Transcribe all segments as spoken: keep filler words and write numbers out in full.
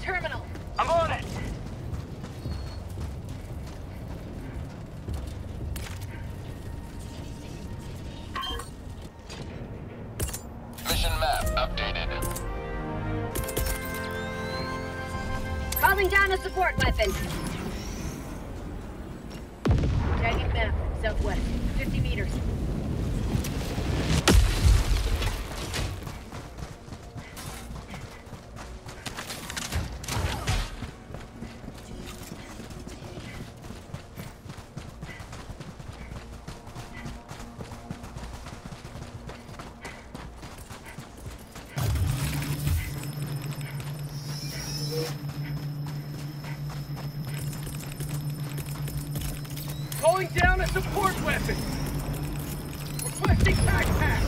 terminal. I'm on it. Mission map updated. Calling down a support weapon. Tagging map, southwest, fifty meters. Calling down a support weapon. Requesting backpack.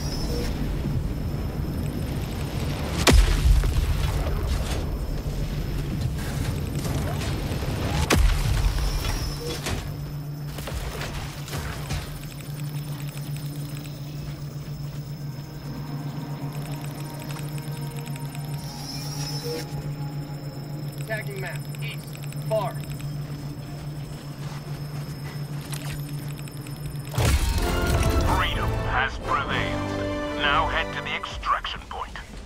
Tagging map, east, far. Freedom has prevailed. Now head to the extraction point.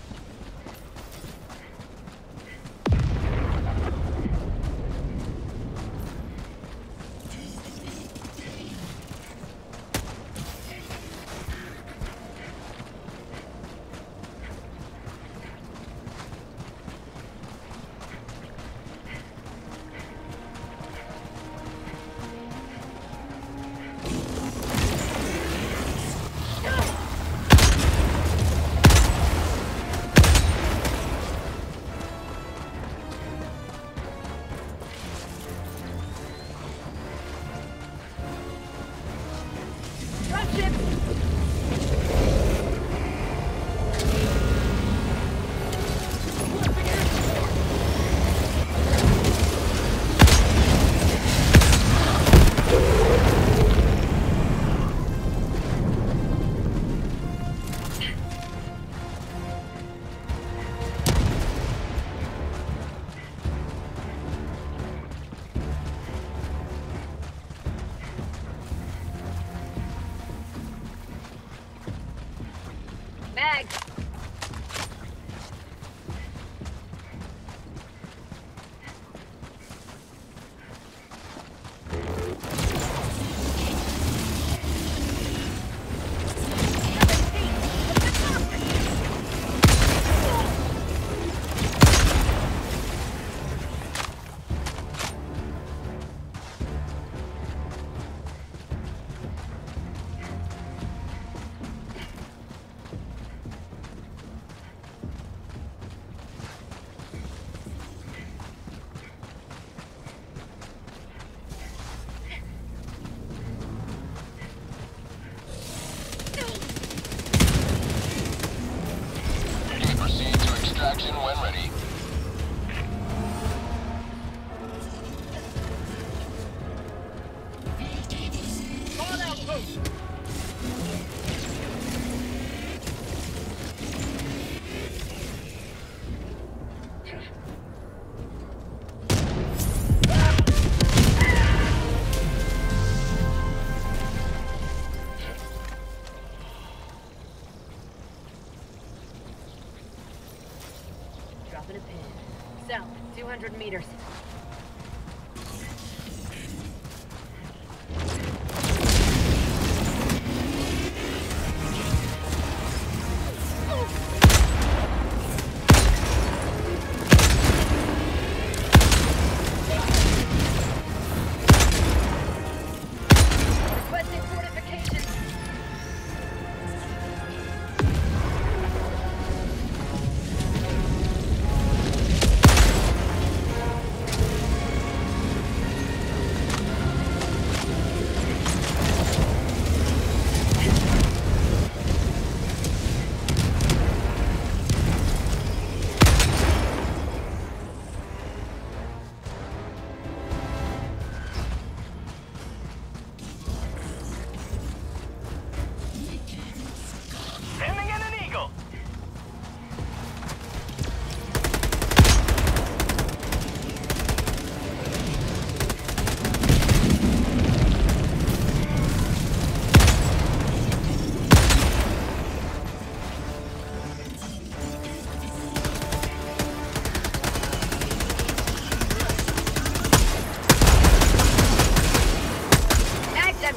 Mag. Proceed to extraction when ready. Call out post. Dropping a pin. South, two hundred meters. Requesting fortifications.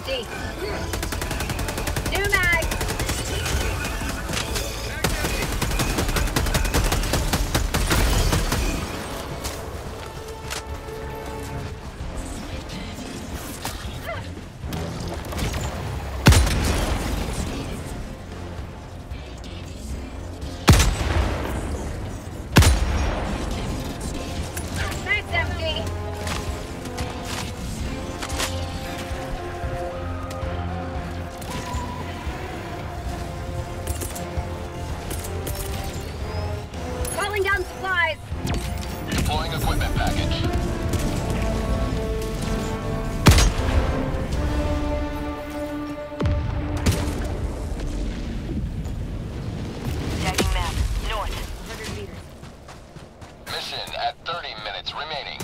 empty. New mag. Mag's empty. Calling down supplies. Deploying equipment package. Tagging map. North. one hundred meters. Mission at thirty minutes remaining.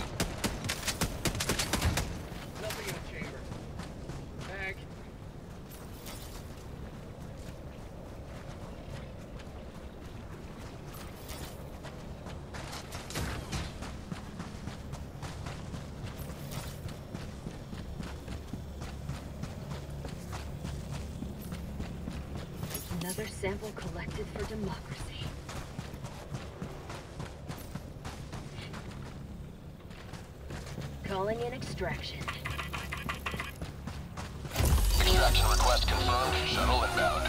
Nothing in the chamber. Mag. Another sample collected for democracy. Calling in extraction. Extraction request confirmed. Shuttle inbound.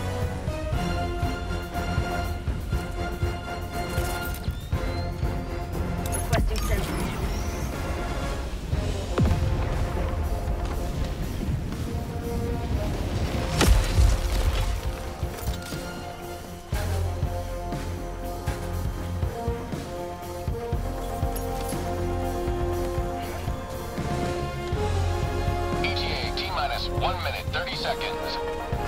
Requesting sentry. E T A T minus one minute thirty seconds.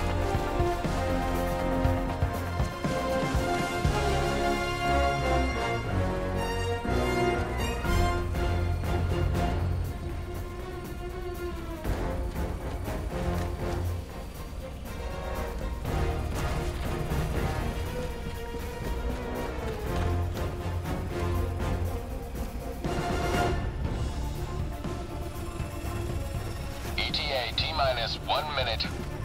E T A T minus one minute.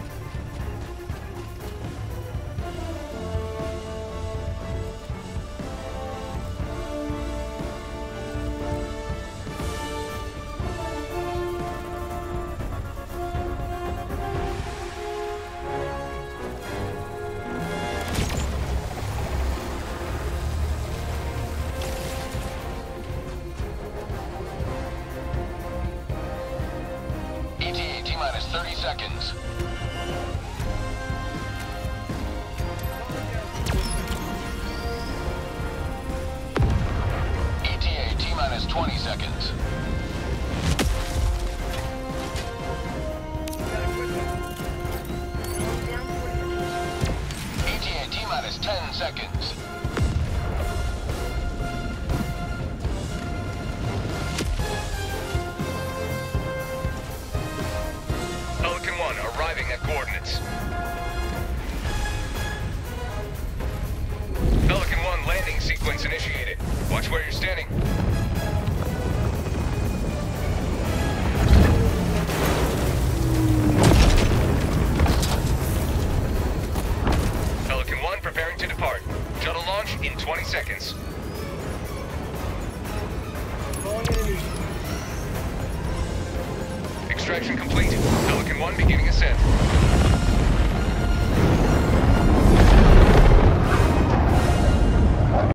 E T A T minus thirty seconds. E T A T minus twenty seconds. Down for E T A T minus ten seconds. Pelican one arriving at coordinates. Pelican one landing sequence initiated. Watch where you're standing. Pelican one preparing to depart. Shuttle launch in twenty seconds. Calling in an Extraction complete. Pelican one beginning ascent.